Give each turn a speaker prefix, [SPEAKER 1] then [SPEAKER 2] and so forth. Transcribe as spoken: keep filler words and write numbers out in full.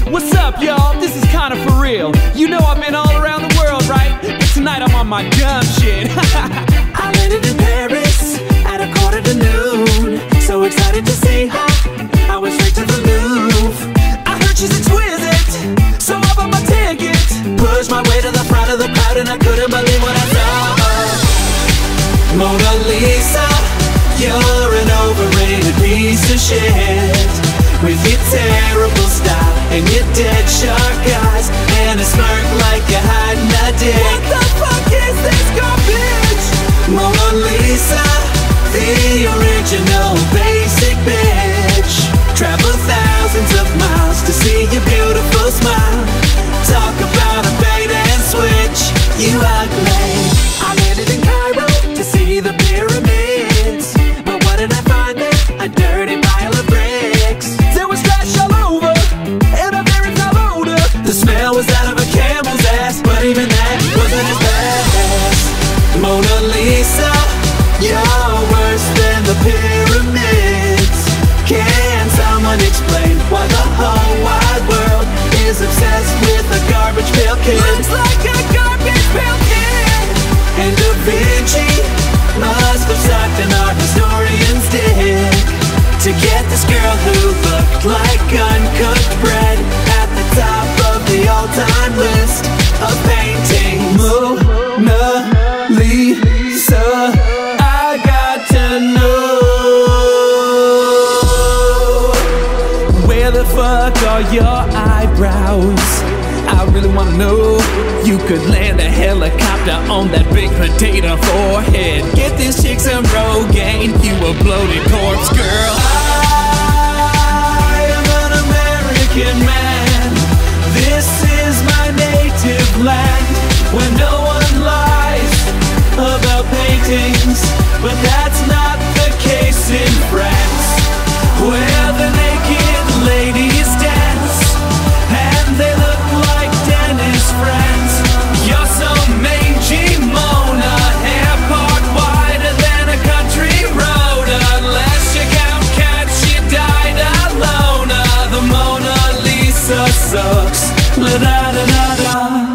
[SPEAKER 1] What's up, y'all? This is kinda for real. You know I've been all around the world, right? But tonight I'm on my dumb shit.
[SPEAKER 2] I landed in Paris at a quarter to noon. So excited to say hi, I went straight to the Louvre. I heard she's exquisite, so I bought my ticket. Pushed my way to the front of the crowd and I couldn't believe what I saw. Mona Lisa, you're an overrated piece of shit. With your terrible style and your dead shark eyes and a smirk like you're hiding a dick. What the fuck is this garbage? Mona Lisa, the original basic bitch. Travel thousands of miles to see your beautiful smile. Talk about a bait and switch, you ugly. I landed in Cairo to see the pyramids, but what did I find there? A dirty pile of bricks. There was trash all over and a very foul odor. The smell was out of a camel's ass, but even that wasn't as bad. Mona Lisa, you're worse than the pyramids. Can someone explain why the whole wide world is obsessed with a garbage pail kid? Looks like a garbage pail kid. And Da Vinci must have sucked an art historian's dick to get this girl who looked like uncooked bread at the top of the all-time list of paintings. Mona Lisa, I got to know,
[SPEAKER 1] Where the fuck are your eyebrows? I really wanna know. You could land a helicopter on that big potato forehead. Get this chick some Rogaine, you a bloated corpse, girl.
[SPEAKER 2] I am an American man. This is my native land, where no one lies about paintings. But that's not the case in France, where the naked ladies dance and they look like Dennis friends. You're so mangy, Mona, hair part wider than a country road. Unless you count cats, she died alone. The Mona Lisa sucks. La da da da da.